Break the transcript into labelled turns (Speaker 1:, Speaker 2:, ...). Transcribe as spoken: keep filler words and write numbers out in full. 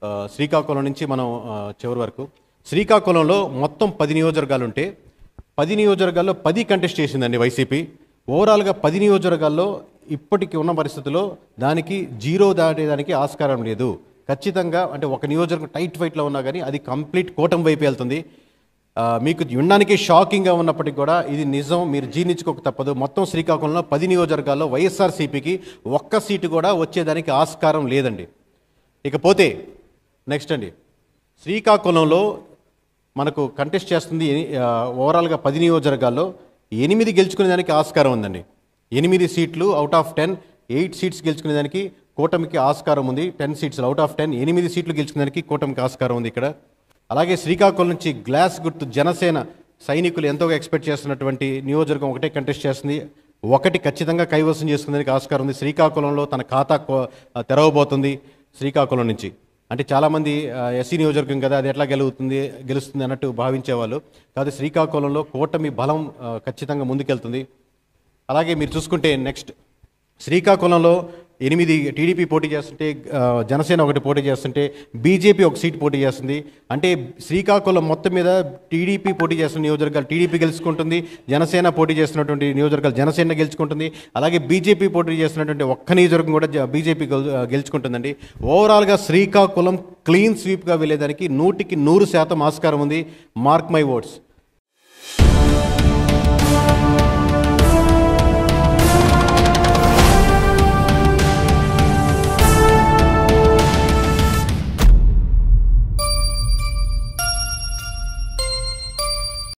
Speaker 1: శ్రీకాకుళం నుంచి మనం చివరి వరకు. శ్రీకాకుళంలో మొత్తం పది నియోజకవర్గాలు ఉంటే పది నియోజకవర్గాల్లో పది కంటెస్ట్ చేసిందండి వైసీపీ. ఓవరాల్గా పది నియోజకవర్గాల్లో ఇప్పటికి ఉన్న పరిస్థితుల్లో దానికి జీరో దాటేదానికి ఆస్కారం లేదు. ఖచ్చితంగా అంటే ఒక నియోజకవర్గం టైట్ ఫైట్లో ఉన్నా కానీ అది కంప్లీట్ కూటమి వైపు వెళ్తుంది. మీకు వినడానికి షాకింగ్గా ఉన్నప్పటికీ కూడా ఇది నిజం, మీరు జీర్ణించుకోక తప్పదు. మొత్తం శ్రీకాకుళంలో పది నియోజకవర్గాల్లో వైఎస్ఆర్సీపీకి ఒక్క సీటు కూడా వచ్చేదానికి ఆస్కారం లేదండి. ఇకపోతే నెక్స్ట్ అండి, శ్రీకాకుళంలో మనకు కంటెస్ట్ చేస్తుంది ఓవరాల్గా పది నియోజకవర్గాల్లో ఎనిమిది గెలుచుకునేదానికి ఆస్కారం ఉందండి. ఎనిమిది సీట్లు out of ten, eight seats గెలుచుకునేదానికి కూటమికి ఆస్కారం ఉంది. Ten seats out of ten ఎనిమిది సీట్లు గెలుచుకునేదానికి కూటమికి ఆస్కారం ఉంది ఇక్కడ. అలాగే శ్రీకాకుళం నుంచి గ్లాస్ గుర్తు జనసేన సైనికులు ఎంతో ఎక్స్పెక్ట్ చేస్తున్నటువంటి నియోజకవర్గం ఒకటే కంటెస్ట్ చేస్తుంది. ఒకటి ఖచ్చితంగా కైవసం చేసుకునేందుకు ఆస్కారం ఉంది. శ్రీకాకుళంలో తన ఖాతా తెరవబోతుంది శ్రీకాకుళం నుంచి. అంటే చాలామంది ఎస్సీ నియోజకవర్గం కదా, అది ఎట్లా గెలుగుతుంది గెలుస్తుంది అన్నట్టు భావించేవాళ్ళు కాదు. శ్రీకాకుళంలో కూటమి బలం ఖచ్చితంగా ముందుకెళ్తుంది. అలాగే మీరు చూసుకుంటే నెక్స్ట్ శ్రీకాకుళంలో ఎనిమిది టీడీపీ పోటీ చేస్తుంటే జనసేన ఒకటి పోటీ చేస్తుంటే బీజేపీ ఒక సీట్ పోటీ చేస్తుంది. అంటే శ్రీకాకుళం మొత్తం మీద టీడీపీ పోటీ చేస్తున్న నియోజకవర్గాలు టీడీపీ గెలుచుకుంటుంది, జనసేన పోటీ చేస్తున్నటువంటి నియోజకవర్గాలు జనసేన గెలుచుకుంటుంది. అలాగే బీజేపీ పోటీ చేస్తున్నటువంటి ఒక్క నియోజకవర్గం కూడా బీజేపీ గెలుచుకుంటుందండి. ఓవరాల్గా శ్రీకాకుళం క్లీన్ స్వీప్గా వెళ్ళేదానికి నూటికి నూరు శాతం ఆస్కారం ఉంది. Mark my words.